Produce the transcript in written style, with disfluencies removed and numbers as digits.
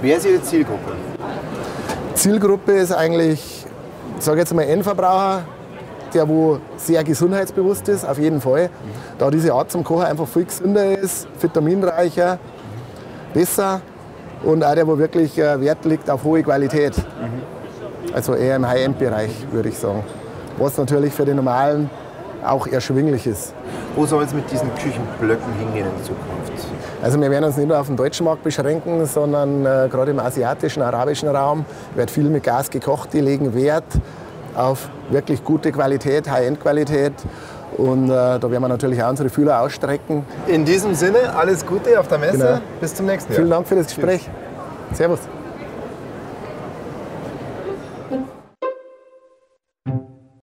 Wer ist Ihre Zielgruppe? Zielgruppe ist eigentlich, ich sage jetzt mal Endverbraucher, der wo sehr gesundheitsbewusst ist, auf jeden Fall. Da diese Art zum Kochen einfach viel gesünder ist, vitaminreicher, besser und auch der wo wirklich Wert liegt auf hohe Qualität. Also eher im High-End-Bereich, würde ich sagen. Was natürlich für den Normalen auch erschwinglich ist. Wo soll es mit diesen Küchenblöcken hingehen in Zukunft? Also wir werden uns nicht nur auf den deutschen Markt beschränken, sondern gerade im asiatischen, arabischen Raum wird viel mit Gas gekocht. Die legen Wert auf wirklich gute Qualität, High-End-Qualität. Und da werden wir natürlich auch unsere Fühler ausstrecken. In diesem Sinne, alles Gute auf der Messe. Genau. Bis zum nächsten Jahr. Vielen Dank für das Gespräch. Servus.